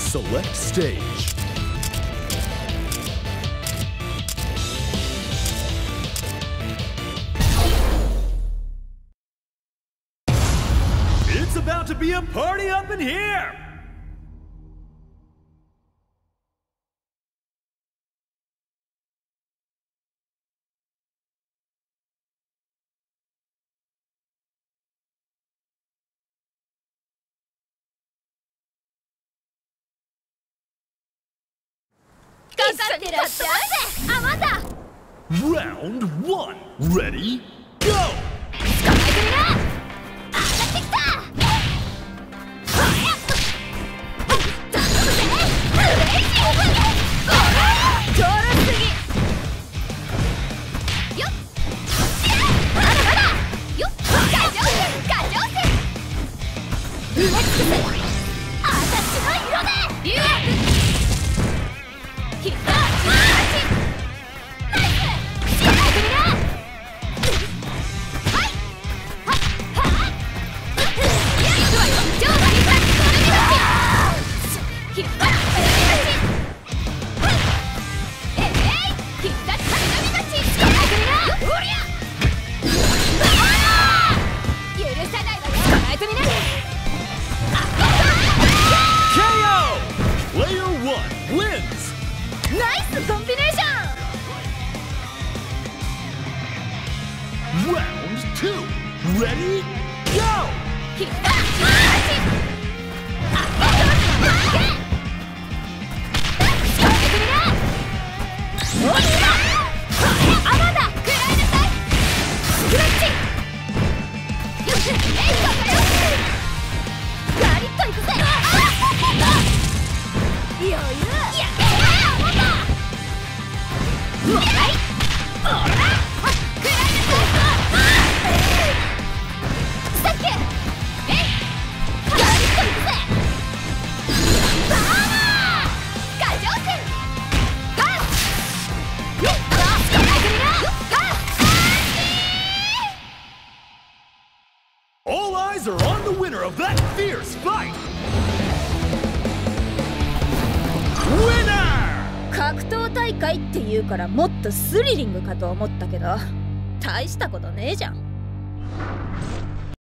Select stage. It's about to be a party up in here! Round 1. Ready? Go! Round 2. Ready? Go! All eyes are on the winner of that fierce fight! Winner! 格闘大会って言うからもっとスリリングかと思ったけど大したことねえじゃん。